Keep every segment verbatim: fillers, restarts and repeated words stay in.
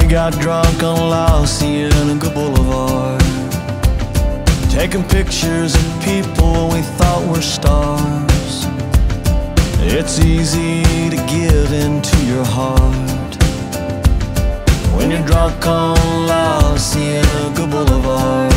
got drunk on La Cienega Boulevard, taking pictures of people we thought were stars. It's easy to give into your heart when you're drunk on La Cienega Boulevard.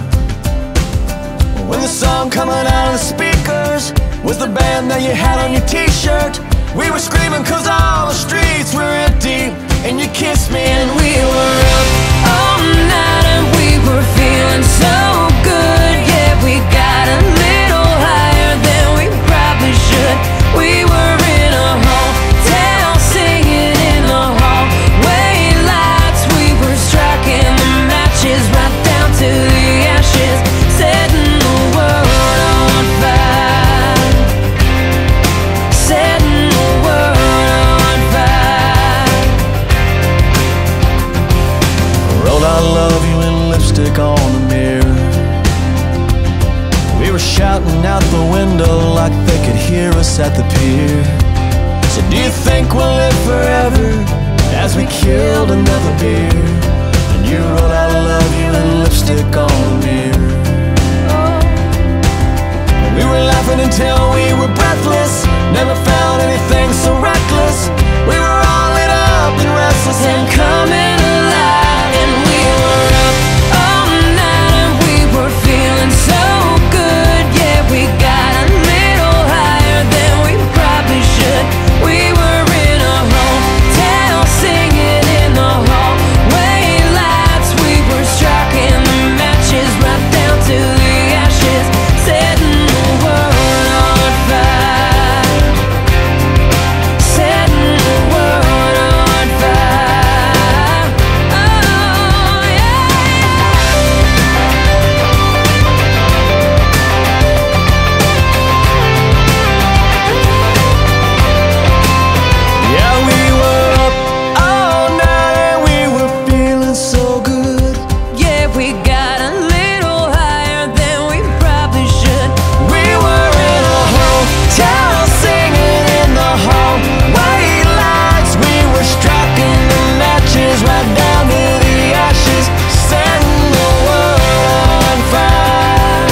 When the song coming out of the speakers was the band that you had on your t-shirt, we were screaming cause all the streets were empty, and you kissed me and we were up all night and we were feeling so good. Yeah, we got a little higher than we probably should. We were in a hotel singing in the hallway lights. We were striking the matches right down to the ashes, setting the world on fire, setting the world on fire. Wrote I love you in lipstick on the mirror. We were shouting out the window like they could hear us at the pier. So do you think we'll live forever as we killed another beer? And you wrote I love you in lipstick on the mirror. We were laughing until we were breathless, never found anything so reckless. We were all lit up and restless and coming alive, and we were up all night and we were feeling so good. Yeah, we got a little higher than we probably should. We were in a hotel singing in the hallway lights. We were striking the matches right down to the ashes, setting the world on fire, setting the world on fire. Oh yeah, yeah, we were up all night and we were feeling so good. Yeah, we got a little higher than we probably should. We were in a hotel singing in the hallway lights. We were striking the matches right down to the ashes, setting the world on fire,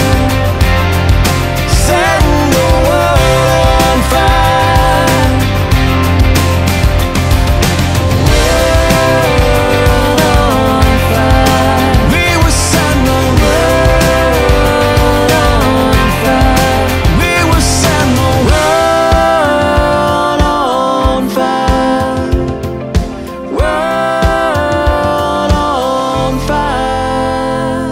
setting the world on fire. World on fire. We were setting the world on fire. We were setting the world on fire. World on fire.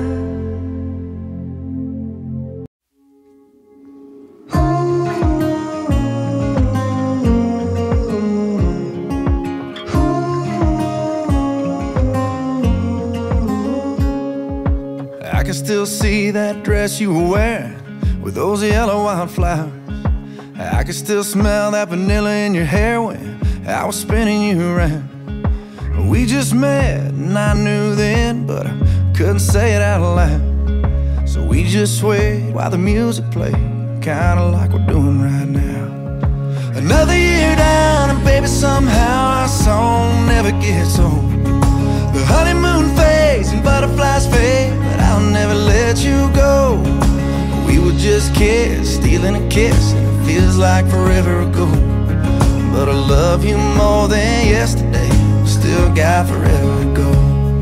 I can still see that dress you were wearing with those yellow wildflowers. I can still smell that vanilla in your hair when I was spinning you around. We just met and I knew then, but I couldn't say it out loud. So we just swayed while the music played, kinda like we're doing right now. Another year down and baby somehow our song never gets old. The honeymoon fades and butterflies fade, but I'll never let you go. We would just kiss, stealing a kiss, and it feels like forever ago. But I love you more than yesterday, still got forever to go.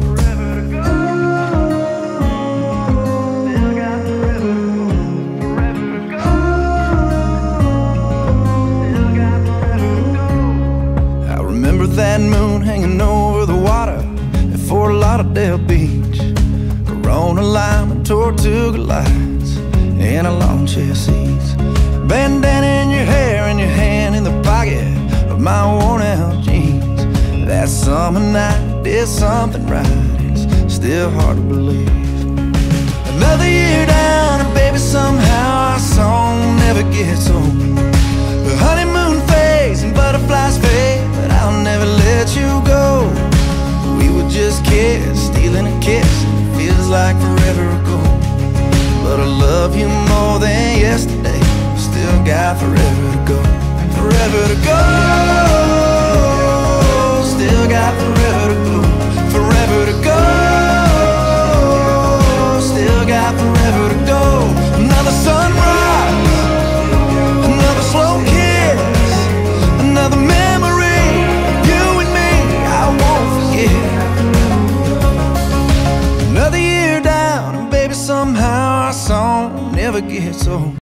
I remember that moon hanging over the water at Fort Lauderdale Beach, Corona Lime and Tortuga lights in a lawn chair seats, bandana in your hair and your hand in the pocket of my worn out jeans. That summer night did something right, it's still hard to believe. Another year down and baby somehow our song never gets old. The honeymoon fades and butterflies fade, but I'll never let you go. We would just kiss, stealing a kiss, and it feels like forever ago. But I love you more than yesterday, still got forever to go. Forever to go.